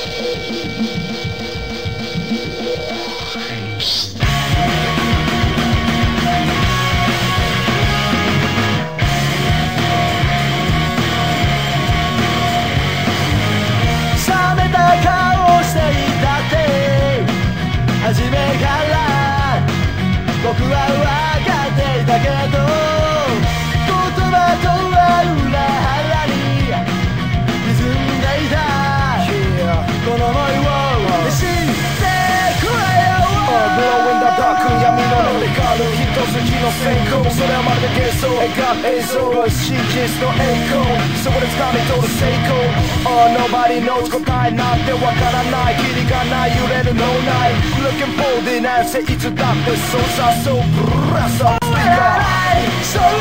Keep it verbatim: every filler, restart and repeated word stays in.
初めから僕は分かっていたけど、言葉とは裏腹に沈んでいた、yeah. この想いを知ってくれよ、uh, Blowing the dark 闇の中で光る一筋の閃光、それはまるで幻想描く映像、真実の栄光、そこで掴み取る成功、uh, Nobody knows 答えなんてわからない、キリがない揺れる脳内 Looking for the answer いつだってそうさそうブラッサースピーカー、